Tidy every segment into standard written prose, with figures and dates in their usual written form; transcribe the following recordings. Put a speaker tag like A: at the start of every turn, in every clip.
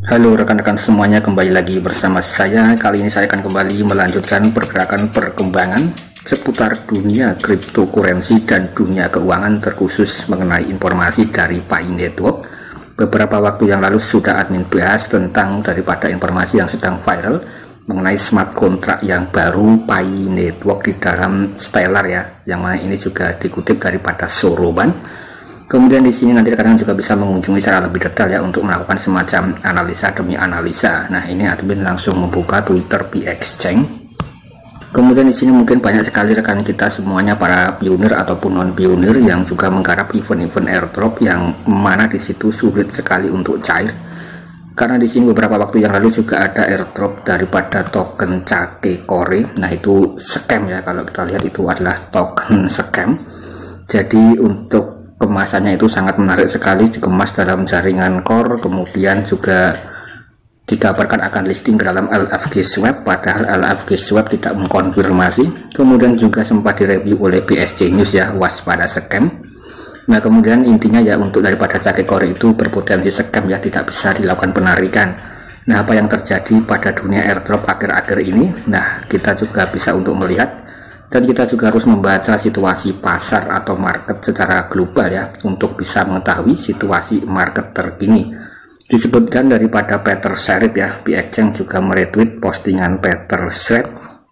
A: Halo rekan-rekan semuanya, kembali lagi bersama saya. Kali ini saya akan kembali melanjutkan pergerakan perkembangan seputar dunia cryptocurrency dan dunia keuangan, terkhusus mengenai informasi dari Pi Network. Beberapa waktu yang lalu sudah admin bahas tentang daripada informasi yang sedang viral mengenai smart contract yang baru Pi Network di dalam Stellar ya, yang mana ini juga dikutip daripada Soroban. Kemudian di sini nanti rekan-rekan juga bisa mengunjungi secara lebih detail ya untuk melakukan semacam analisa demi analisa. Nah, ini admin langsung membuka Twitter Pi Exchange. Kemudian di sini mungkin banyak sekali rekan kita semuanya para pionir ataupun non pionir yang juga menggarap event-event airdrop yang mana di situ sulit sekali untuk cair. Karena di sini beberapa waktu yang lalu juga ada airdrop daripada token Cake Core. Nah, itu scam ya, kalau kita lihat itu adalah token scam. Jadi untuk kemasannya itu sangat menarik sekali, dikemas dalam jaringan core, kemudian juga dikabarkan akan listing ke dalam LFG Swap, padahal LFG Swap tidak mengkonfirmasi. Kemudian juga sempat direview oleh BSC News ya, waspada scam. Nah, kemudian intinya ya untuk daripada Cake Core itu berpotensi scam ya, tidak bisa dilakukan penarikan. Nah, apa yang terjadi pada dunia airdrop akhir-akhir ini? Nah, kita juga bisa untuk melihat, dan kita juga harus membaca situasi pasar atau market secara global ya, untuk bisa mengetahui situasi market terkini. Disebutkan daripada Peter Sharif ya, Pi Exchange juga meretweet postingan Peter Sharif,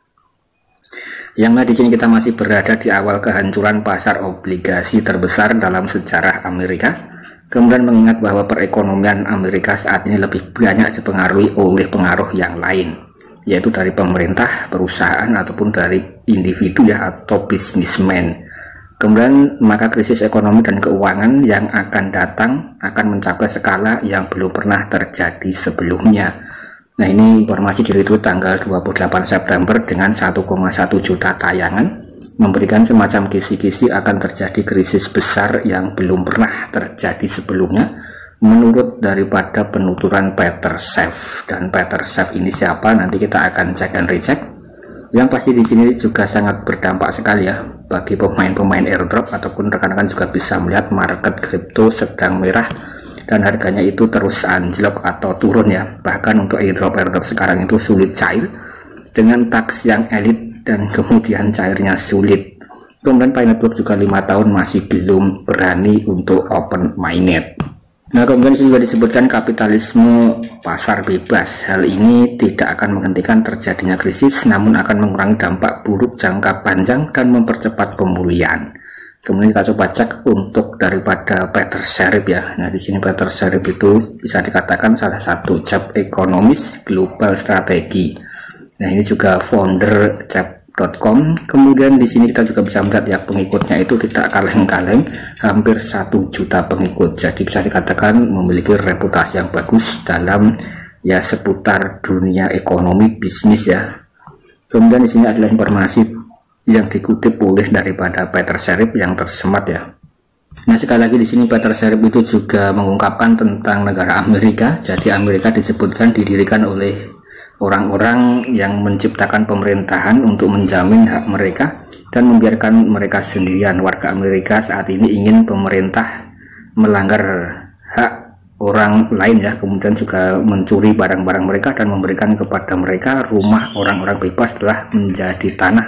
A: yang di sini kita masih berada di awal kehancuran pasar obligasi terbesar dalam sejarah Amerika. Kemudian mengingat bahwa perekonomian Amerika saat ini lebih banyak dipengaruhi oleh pengaruh yang lain, yaitu dari pemerintah, perusahaan, ataupun dari individu ya, atau bisnismen. Kemudian maka krisis ekonomi dan keuangan yang akan datang akan mencapai skala yang belum pernah terjadi sebelumnya. Nah, ini informasi di-retweet tanggal 28 September dengan 1,1 juta tayangan, memberikan semacam kisi-kisi akan terjadi krisis besar yang belum pernah terjadi sebelumnya menurut daripada penuturan Peter Sharif. Dan Peter Sharif ini siapa? Nanti kita akan cek and recheck. Yang pasti di sini juga sangat berdampak sekali ya bagi pemain-pemain airdrop, ataupun rekan-rekan juga bisa melihat market kripto sedang merah dan harganya itu terus anjlok atau turun ya. Bahkan untuk airdrop sekarang itu sulit cair dengan tax yang elit dan kemudian cairnya sulit. Kemudian Pi Network juga 5 tahun masih belum berani untuk open mainnet. Nah, kemudian juga disebutkan kapitalisme pasar bebas. Hal ini tidak akan menghentikan terjadinya krisis, namun akan mengurangi dampak buruk jangka panjang dan mempercepat pemulihan. Kemudian kita coba cek untuk daripada Peter Sharif ya. Nah, di sini Peter Sharif itu bisa dikatakan salah satu chap ekonomis global strategi. Nah, ini juga founder chap.com. Kemudian di sini kita juga bisa melihat ya, pengikutnya itu tidak kaleng-kaleng, hampir 1 juta pengikut. Jadi bisa dikatakan memiliki reputasi yang bagus dalam ya seputar dunia ekonomi bisnis ya. Kemudian di sini adalah informasi yang dikutip oleh daripada Peter Sharif yang tersemat ya. Nah, sekali lagi di sini Peter Sharif itu juga mengungkapkan tentang negara Amerika. Jadi Amerika disebutkan didirikan oleh orang-orang yang menciptakan pemerintahan untuk menjamin hak mereka dan membiarkan mereka sendirian. Warga Amerika saat ini ingin pemerintah melanggar hak orang lain ya, kemudian juga mencuri barang-barang mereka dan memberikan kepada mereka rumah orang-orang bebas telah menjadi tanah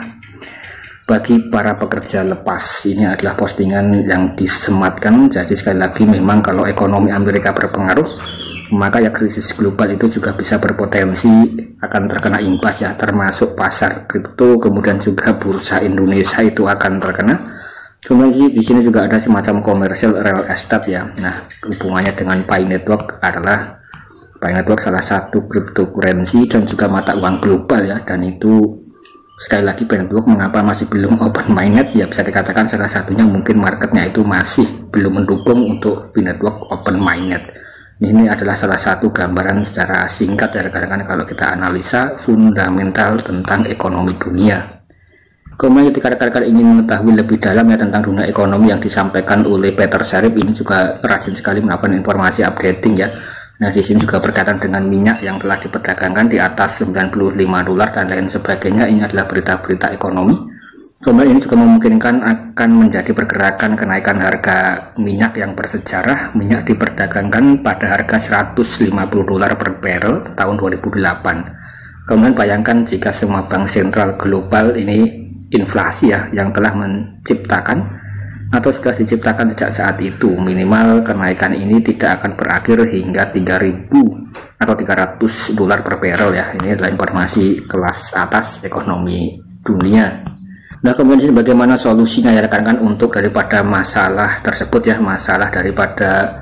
A: bagi para pekerja lepas. Ini adalah postingan yang disematkan. Jadi sekali lagi memang kalau ekonomi Amerika berpengaruh, maka ya krisis global itu juga bisa berpotensi akan terkena imbas ya, termasuk pasar kripto, kemudian juga bursa Indonesia itu akan terkena. Kemudian di sini juga ada semacam komersial real estate ya. Nah, hubungannya dengan Pi Network adalah Pi Network salah satu cryptocurrency dan juga mata uang global ya, dan itu sekali lagi Pi Network mengapa masih belum open mainnet ya, bisa dikatakan salah satunya mungkin marketnya itu masih belum mendukung untuk Pi Network open mainnet. Ini adalah salah satu gambaran secara singkat ya rekan-rekan kalau kita analisa fundamental tentang ekonomi dunia. Kemudian ketika rekan-rekan ingin mengetahui lebih dalam ya tentang dunia ekonomi yang disampaikan oleh Peter Sharif, ini juga rajin sekali melakukan informasi updating ya. Nah, di sini juga berkaitan dengan minyak yang telah diperdagangkan di atas $95 dan lain sebagainya. Ini adalah berita-berita ekonomi Kemudian ini juga memungkinkan akan menjadi pergerakan kenaikan harga minyak yang bersejarah. Minyak diperdagangkan pada harga $150 per barrel tahun 2008. Kemudian bayangkan jika semua bank sentral global ini inflasi ya, yang telah menciptakan atau sudah diciptakan sejak saat itu, minimal kenaikan ini tidak akan berakhir hingga 3.000 atau $300 per barrel ya. Ini adalah informasi kelas atas ekonomi dunia. Nah, kemudian bagaimana solusinya ya rekan-rekan untuk daripada masalah tersebut ya, masalah daripada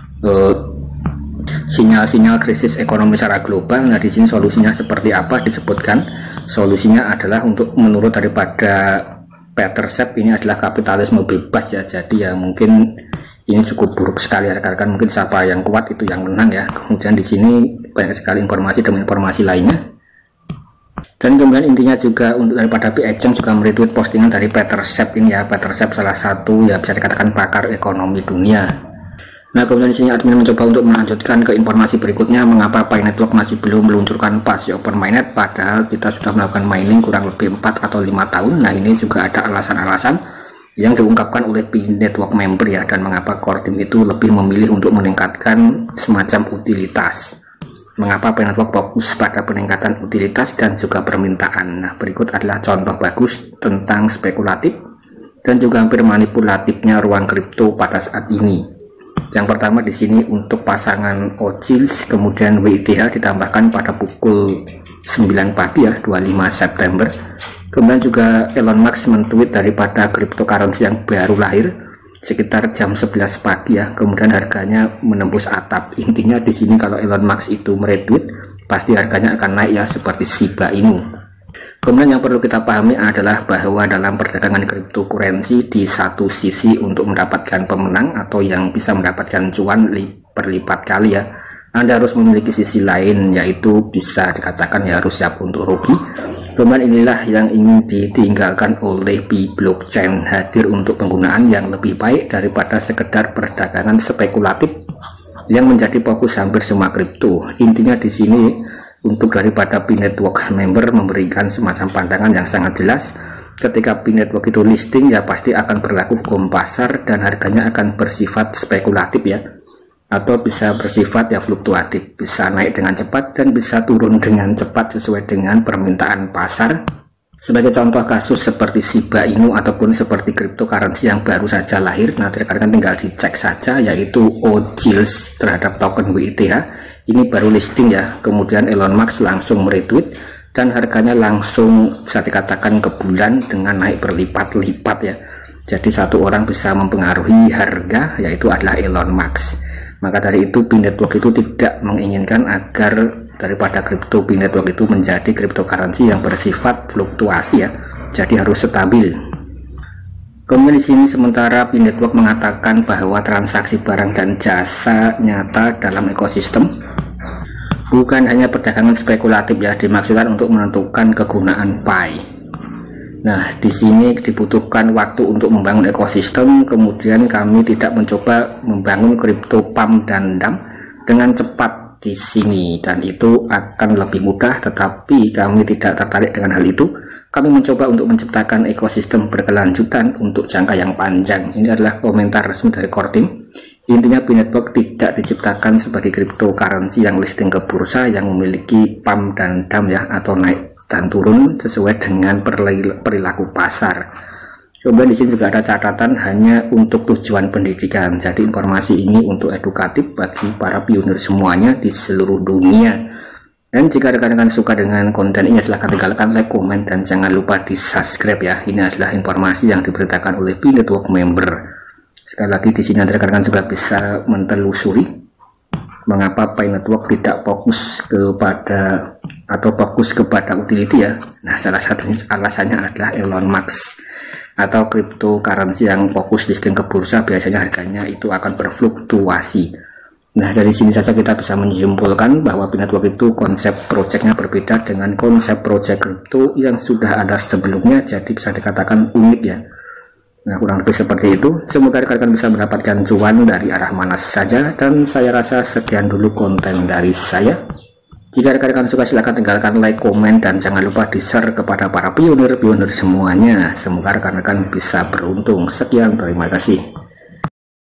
A: sinyal-sinyal krisis ekonomi secara global. Nah, di sini solusinya seperti apa disebutkan. Solusinya adalah untuk menurut daripada Peter Seth ini adalah kapitalisme bebas ya. Jadi ya mungkin ini cukup buruk sekali ya rekan-rekan. Mungkin siapa yang kuat itu yang menang ya. Kemudian di sini banyak sekali informasi demi informasi lainnya. Dan kemudian intinya juga untuk daripada Pi Echeng juga meretweet postingan dari Peter Seth ini ya. Peter Seth salah satu ya bisa dikatakan pakar ekonomi dunia. Nah, kemudian di sini admin mencoba untuk melanjutkan ke informasi berikutnya, mengapa Pi Network masih belum meluncurkan Fast Open Mainnet padahal kita sudah melakukan mining kurang lebih 4 atau 5 tahun. Nah, ini juga ada alasan-alasan yang diungkapkan oleh Pi Network member ya, dan mengapa core team itu lebih memilih untuk meningkatkan semacam utilitas. Mengapa Pi Network fokus pada peningkatan utilitas dan juga permintaan. Nah, berikut adalah contoh bagus tentang spekulatif dan juga hampir manipulatifnya ruang kripto pada saat ini. Yang pertama di sini untuk pasangan OCILS kemudian WITH ditambahkan pada pukul 9 pagi ya, 25 September. Kemudian juga Elon Musk mentweet daripada cryptocurrency yang baru lahir sekitar jam 11 pagi ya. Kemudian harganya menembus atap. Intinya di sini kalau Elon Musk itu meretweet pasti harganya akan naik ya, seperti Shiba Inu. Kemudian yang perlu kita pahami adalah bahwa dalam perdagangan cryptocurrency di satu sisi untuk mendapatkan pemenang atau yang bisa mendapatkan cuan berlipat kali ya, Anda harus memiliki sisi lain, yaitu bisa dikatakan ya harus siap untuk rugi. Kemudian inilah yang ingin ditinggalkan oleh Pi Blockchain, hadir untuk penggunaan yang lebih baik daripada sekedar perdagangan spekulatif yang menjadi fokus hampir semua kripto. Intinya di sini untuk daripada Pi Network member memberikan semacam pandangan yang sangat jelas. Ketika Pi Network itu listing ya pasti akan berlaku hukum pasar dan harganya akan bersifat spekulatif ya, atau bisa bersifat ya fluktuatif, bisa naik dengan cepat dan bisa turun dengan cepat sesuai dengan permintaan pasar. Sebagai contoh kasus seperti Shiba Inu ataupun seperti cryptocurrency yang baru saja lahir, nanti rekan-rekan tinggal dicek saja, yaitu OCILS terhadap token WITH. Ini baru listing ya, kemudian Elon Musk langsung meretweet dan harganya langsung bisa dikatakan ke bulan dengan naik berlipat-lipat ya. Jadi satu orang bisa mempengaruhi harga, yaitu adalah Elon Musk. Maka dari itu Pi Network itu tidak menginginkan agar daripada kripto Pi Network itu menjadi cryptocurrency yang bersifat fluktuasi ya. Jadi harus stabil. Kemudian di sini sementara Pi Network mengatakan bahwa transaksi barang dan jasa nyata dalam ekosistem bukan hanya perdagangan spekulatif ya, dimaksudkan untuk menentukan kegunaan Pi. Nah, di sini dibutuhkan waktu untuk membangun ekosistem. Kemudian kami tidak mencoba membangun kripto pump dan dump dengan cepat di sini, dan itu akan lebih mudah, tetapi kami tidak tertarik dengan hal itu. Kami mencoba untuk menciptakan ekosistem berkelanjutan untuk jangka yang panjang. Ini adalah komentar resmi dari core team. Intinya Pi Network tidak diciptakan sebagai cryptocurrency yang listing ke bursa yang memiliki pump dan dump ya, atau naik dan turun sesuai dengan perilaku pasar. Kemudian di sini juga ada catatan hanya untuk tujuan pendidikan. Jadi informasi ini untuk edukatif bagi para pionir semuanya di seluruh dunia. Dan jika rekan-rekan suka dengan konten ini, silahkan tinggalkan like, komen, dan jangan lupa di subscribe ya. Ini adalah informasi yang diberitakan oleh Pi Network member. Sekali lagi di sini rekan-rekan juga bisa mentelusuri mengapa Pi Network tidak fokus kepada atau fokus kepada utility ya. Nah, salah satu alasannya adalah Elon Musk atau cryptocurrency yang fokus listing ke bursa biasanya harganya itu akan berfluktuasi. Nah, dari sini saja kita bisa menyimpulkan bahwa Pi Network itu konsep projectnya berbeda dengan konsep project crypto yang sudah ada sebelumnya, jadi bisa dikatakan unik ya. Nah, kurang lebih seperti itu. Semoga rekan-rekan bisa mendapatkan cuan dari arah mana saja, dan saya rasa sekian dulu konten dari saya. Jika rekan-rekan suka silahkan tinggalkan like, komen, dan jangan lupa di share kepada para pionir-pionir semuanya. Semoga rekan-rekan bisa beruntung. Sekian, terima kasih.